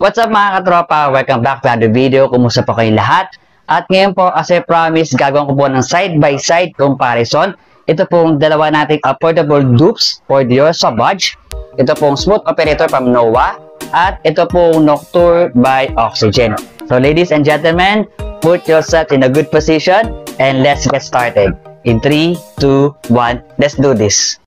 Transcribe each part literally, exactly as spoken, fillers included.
What's up mga katropa? Welcome back to another video. Kumusta po kayong lahat? At ngayon po, as I promise, gagawin ko po ng side-by-side comparison. Ito pong dalawa nating affordable dupes for Dior Sauvage. Ito pong smooth operator from Noah. At ito pong Nocturne by Oxygen. So ladies and gentlemen, put yourself in a good position and let's get started. In three, two, one, let's do this.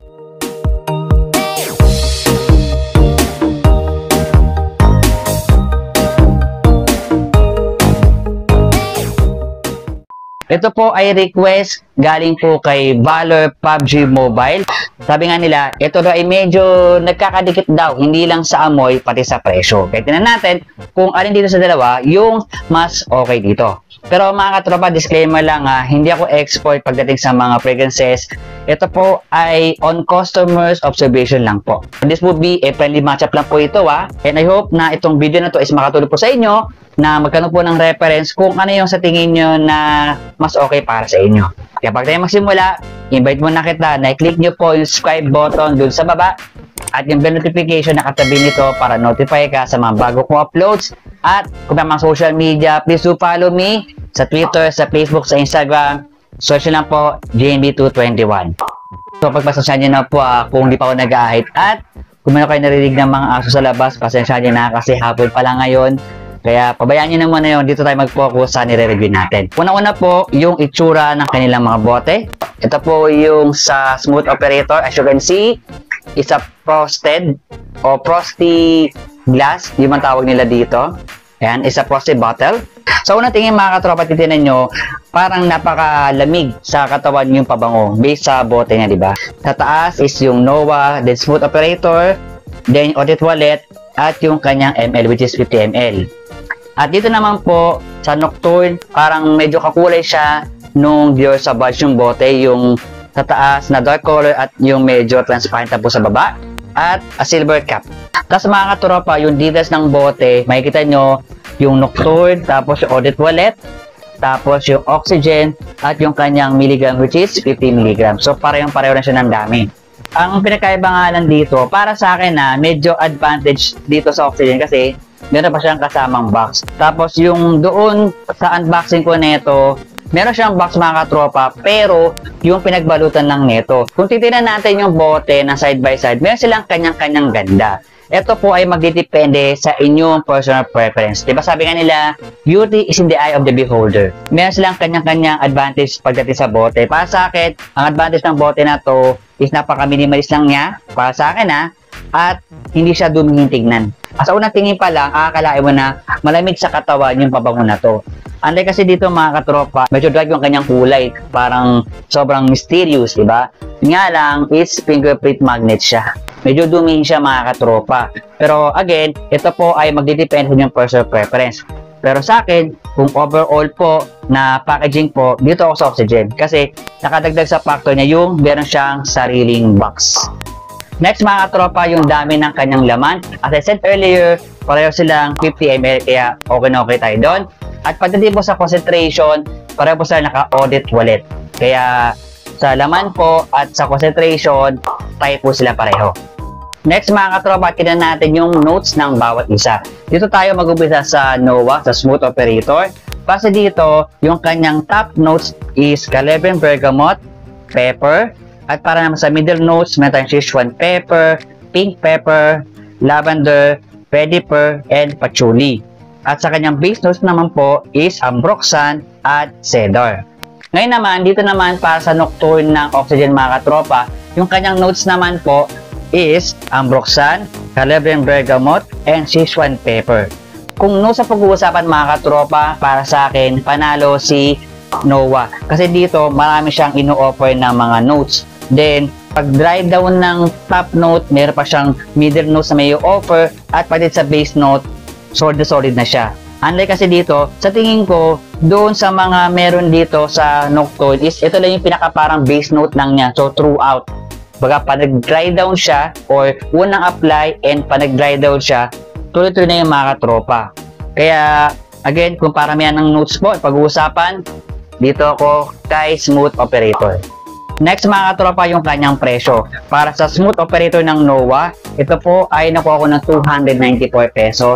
Ito po ay request galing po kay Valor P U B G Mobile. Sabi nga nila, ito daw ay medyo nagkakadikit daw, hindi lang sa amoy, pati sa presyo. Kaya tingnan natin kung alin dito sa dalawa yung mas okay dito. Pero mga katropa, disclaimer lang ha, hindi ako expert pagdating sa mga fragrances. Ito po ay on customers observation lang po. This would be a friendly matchup lang po ito ha. And I hope na itong video na to is makatulong po sa inyo na magkano po ng reference kung ano yung sa tingin nyo na mas okay para sa inyo. Kaya pag tayo magsimula, invite mo na kita na i-click nyo po yung subscribe button dun sa baba at yung bell notification na katabi nito para notify ka sa mga bago kong uploads. At kung may mga social media, please do follow me sa Twitter, sa Facebook, sa Instagram. Search lang po J N B two twenty-one. So pagpasensyahan nyo na po uh, kung di pa ako nag-ahit. At kung meron kayo narinig ng mga aso sa labas, pasensyahan nyo na kasi hapon pa lang ngayon. Kaya pabayaan nyo na muna yun, dito tayo mag-focus sa nire-review natin. Una-una po, yung itsura ng kanilang mga bote. Ito po yung sa smooth operator. As you can see, is a frosted o frosty glass, yung man tawag nila dito. Ayan, is a frosty bottle. So, unang tingin mga katropa, titinan nyo, parang napakalamig sa katawan yung pabango based sa bote niya, di ba? Sa taas is yung Noah, then smooth operator, then eau de toilette, at yung kanyang M L, which is fifty milliliters. At dito naman po, sa Nocturne, parang medyo kakulay siya nung Dior Sauvage yung bote, yung sa taas na dark color at yung medyo transparent na po sa baba, at a silver cap. Tapos mga katropa, yung details ng bote, makikita nyo yung Nocturne, tapos yung eau de toilette, tapos yung Oxygen, at yung kanyang milligram, which is fifty milligrams. So parehong-pareho na siya ng dami. Ang pinakaiba nga lang dito, para sa akin na medyo advantage dito sa Oxygen kasi meron pa siyang kasamang box. Tapos yung doon sa unboxing ko neto, meron siyang box mga katropa, pero yung pinagbalutan lang neto. Kung titignan natin yung bote na side by side, meron silang kanyang-kanyang ganda. Ito po ay magdidepende sa inyong personal preference. Diba sabi nga nila, beauty is in the eye of the beholder. Meron silang kanyang-kanyang advantage pagdating sa bote. Para sa akin, ang advantage ng bote na to is napaka-minimalist lang niya. Para sa akin ha, at hindi siya dumingin tignan. Sa unang tingin pa lang, akakalain mo na malamig sa katawan yung pabango na to. Unlike kasi dito mga katropa, medyo dark yung kanyang kulay. Parang sobrang mysterious, diba? Nga lang, it's fingerprint magnet siya. Medyo dumingin siya mga katropa. Pero again, ito po ay magdidepend sa yung personal preference. Pero sa akin, kung overall po na packaging po, dito ako sa Oxygen. Kasi nakadagdag sa factor niya yung meron siyang sariling box. Next mga katropa, yung dami ng kanyang laman. As I said earlier, pareho silang fifty milliliters, kaya okay na okay tayo doon. At pagdating po sa concentration, pareho po sila naka-eau de toilette. Kaya sa laman po at sa concentration, tayo po sila pareho. Next mga katropa, tignan natin yung notes ng bawat isa. Dito tayo mag-umpisa sa Noah, sa smooth operator. Kasi dito, yung kanyang top notes is Calabrian bergamot, pepper, at para naman sa middle notes, meron tayong Sichuan pepper, pink pepper, lavender, pwede, and patchouli. At sa kanyang base notes naman po is ambroxan at cedar. Ngayon naman, dito naman para sa Nocturne ng Oxygen mga katropa, yung kanyang notes naman po is ambroxan, Calabrian bergamot, and Sichuan pepper. Kung no sa pag-uusapan mga katropa, para sa akin, panalo si Noah. Kasi dito, marami siyang ino-offer ng mga notes. Then, pag dry down ng top note, meron pa siyang middle notes na may offer, at pati sa base note, solid na solid na siya. Unlike kasi dito, sa tingin ko, doon sa mga meron dito sa Nocturne is ito lang yung pinaka parang base note lang niya. So, throughout. Baga, pa nag-dry down siya, or unang apply, and pa nag-dry down siya, tuloy-tuloy na yung mga katropa. Kaya, again, kung paramihan ng notes po, pag-uusapan, dito ako kay smooth operator. Next mga katropa, yung kanyang presyo. Para sa smooth operator ng Noah, ito po ay nakuha ko ng two hundred ninety-four pesos.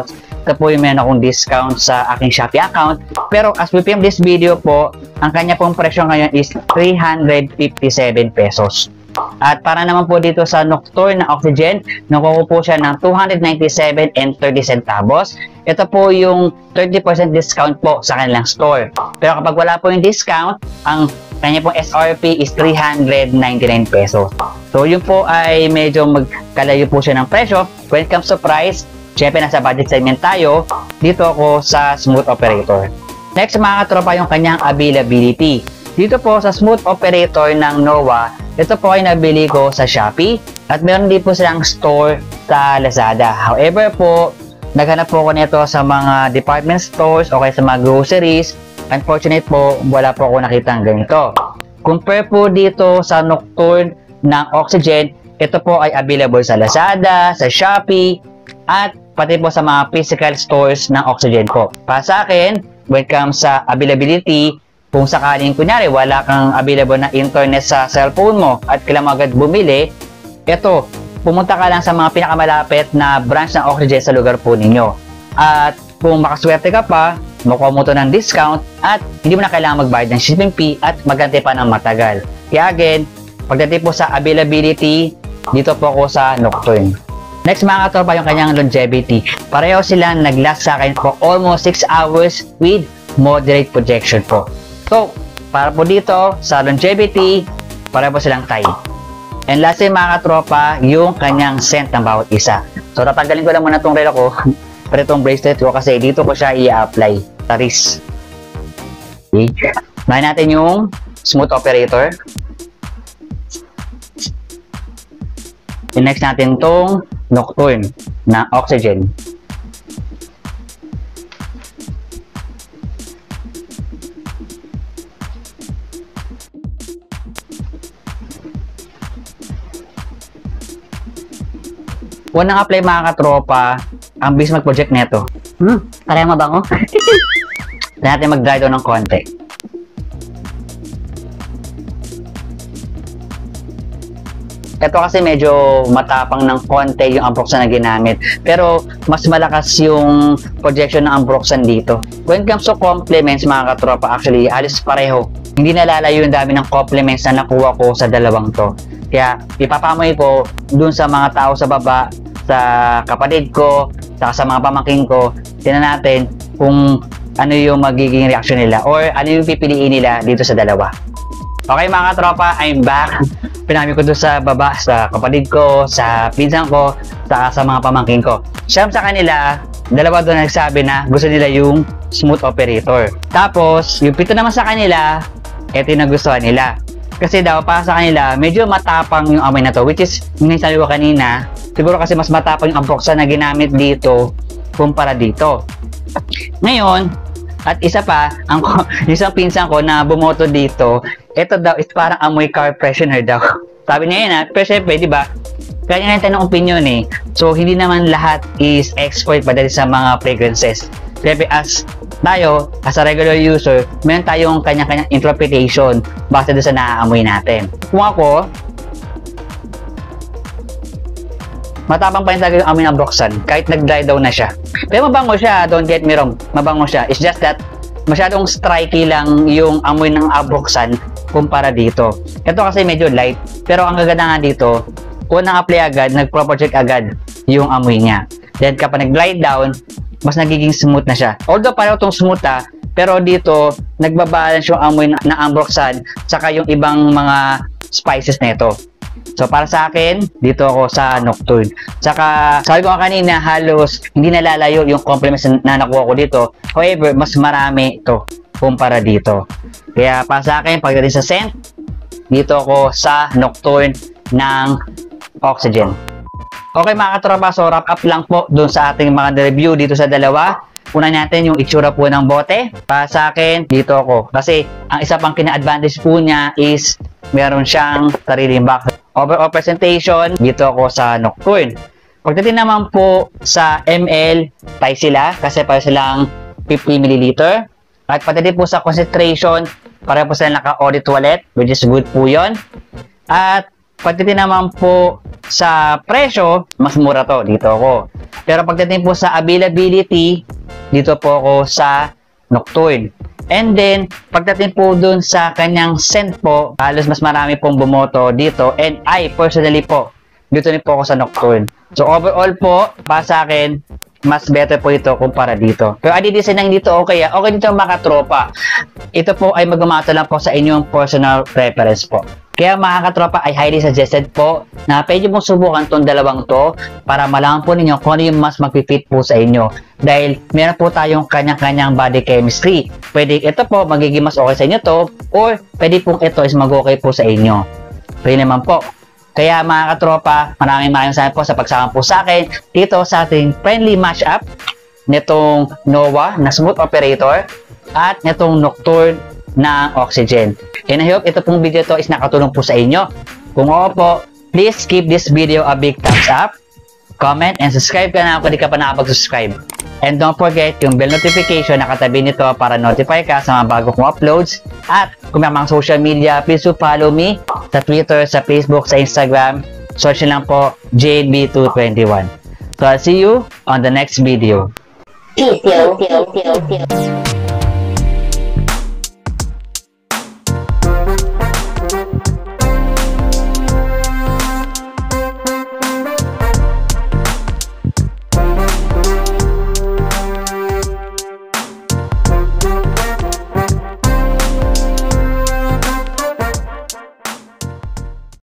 ito po yung meron akong discount sa aking Shopee account. Pero as we film this video po, ang kanya pong presyo ngayon is three hundred fifty-seven pesos. At para naman po dito sa Nocturne na Oxygen, nakuha po siya ng two hundred ninety-seven and thirty centavos. Ito po yung thirty percent discount po sa kanilang store. Pero kapag wala po yung discount, ang kanya pong S R P is three hundred ninety-nine pesos. So yun po ay medyo magkalayo po siya ng presyo. When it comes to price, syempre nasa budget segment tayo. Dito ako sa Smooth Operator. Next mga katropa, yung kanyang availability. Dito po sa Smooth Operator ng Noah, ito po ay nabili ko sa Shopee at meron din po silang store sa Lazada. However po, naghanap po ako nito sa mga department stores o kaya sa mga groceries. Unfortunate po, wala po ako nakitang ganito. Compare po dito sa Nocturne ng Oxygen, ito po ay available sa Lazada, sa Shopee, at pati po sa mga physical stores ng Oxygen po. Para sa akin, when it comes sa availability, kung sakaling kunyari wala kang available na internet sa cellphone mo at kailangan mo agad bumili, ito, pumunta ka lang sa mga pinakamalapit na branch ng Oxygen sa lugar po ninyo. At kung makaswerte ka pa, makuha mo ito ng discount at hindi mo na kailangan magbayad ng shipping fee at magante pa ng matagal. Kaya again, pagdating po sa availability, dito po ako sa Nocturne. Next mga katropa, yung kanyang longevity. Pareho silang nag-last sa akin for almost six hours with moderate projection po. So, para po dito sa longevity, pareho po silang tie. And lastly mga katropa, yung kanyang scent ng bawat isa. So, tatanggalin ko lang muna itong relo ko. Pero itong bracelet ko kasi dito ko siya i-apply sa wrist. Okay. Nahin natin yung Smooth Operator. And next natin itong Nocturne na Oxygen. Unang apply mga katropa, ang bilis mag-project neto. Hmm, parang mabango. Dahil natin mag-dry down ng konti. Ito kasi medyo matapang ng konti yung Ambroxan na ginamit. Pero mas malakas yung projection ng Ambroxan dito. When it comes to compliments mga katropa, actually halos pareho. Hindi nalalayo yung dami ng compliments na nakuha ko sa dalawang to. Kaya ipapamoy ko dun sa mga tao sa baba, sa kapatid ko, saka sa mga pamangkin ko. Tingnan natin kung ano yung magiging reaction nila or ano yung pipiliin nila dito sa dalawa. Okay mga katropa, I'm back. Pinami ko doon sa baba, sa kapatid ko, sa pinsan ko, sa, sa mga pamangkin ko. Siyam sa kanila, dalawa doon nagsabi na gusto nila yung Smooth Operator. Tapos, yung pito naman sa kanila, eto yung nagustuhan nila. Kasi daw, para sa kanila, medyo matapang yung amoy na to. Which is, yung sabi ko kanina, siguro kasi mas matapang yung Ambroxan na ginamit dito kumpara dito. Ngayon, at isa pa, ang isang pinsan ko na bumoto dito, ito daw is parang amoy car freshener daw. Sabi niya yun ha, pero syempre, di ba? Kanya nga ng opinion eh. So, hindi naman lahat is expert pagdating sa mga fragrances. Syempre, as tayo, as a regular user, meron tayong kanya-kanyang interpretation base doon sa naaamoy natin. Kung ako, matapang pa rin talaga yung amoy ng Ambroxan, kahit nag-dry down na siya. Pero mabango siya, don't get me wrong, mabango siya. It's just that, masyadong striky lang yung amoy ng Ambroxan kumpara dito. Ito kasi medyo light, pero ang gaganda nga dito, unang apply agad, nag-project agad yung amoy niya. Then kapag nag-dry down, mas nagiging smooth na siya. Although pareho itong smooth ha, pero dito, nagbabalance yung amoy na, na Ambroxan, saka yung ibang mga spices nito. So, para sa akin, dito ako sa Nocturne. Saka, sabi ko kanina, halos hindi nalalayo yung compliments na nakuha ko dito. However, mas marami ito kumpara dito. Kaya, para sa akin, pagdating sa scent, dito ako sa Nocturne ng Oxygen. Okay mga katropa, so wrap up lang po doon sa ating mga review dito sa dalawa. Una natin yung itsura po ng bote. Para sa akin, dito ako. Kasi, ang isa pang kina-advantage po niya is meron siyang sariling box. Overall presentation, dito ako sa Nocturne. Pagdating naman po sa M L, tayo sila kasi para silang fifty milliliter. At pagdating po sa concentration, para po sila naka-audit toilet, which is good po yun. At pagdating naman po sa presyo, mas mura to. Dito ako. Pero pagdating po sa availability, dito po ako sa Nocturne. And then, pagdating po dun sa kanyang scent po, halos mas marami pong bumoto dito. And I, personally po, dito rin po ako sa Nocturne. So, overall po, para sa akin, mas better po ito kumpara dito. Pero adi-design lang dito, okay, okay dito mga katropa. Ito po ay magumata lang po sa inyong personal preference po. Kaya mga katropa ay highly suggested po na pwede mong subukan tong dalawang to para malaman po ninyo kung ano yung mas magpipit po sa inyo. Dahil meron po tayong kanyang-kanyang body chemistry. Pwede ito po magiging mas okay sa inyo to, or pwede pong ito is mag-okay po sa inyo. Pwede naman po. Kaya mga katropa, maraming maraming salamat po sa pagsama po sa akin dito sa ating friendly mashup nitong Nova na smooth operator at nitong Nocturne na oxygen. And I hope ito pong video to is nakatulong po sa inyo. Kung oo po, please give this video a big thumbs up, comment, and subscribe ka na kung di ka pa nakapag-subscribe. And don't forget yung bell notification na katabi nito para notify ka sa mga bago kong uploads. At kung may mga social media, please do follow me sa Twitter, sa Facebook, sa Instagram. Search lang po J N B two twenty-one. So I'll see you on the next video. Peace, yo, yo, yo, yo.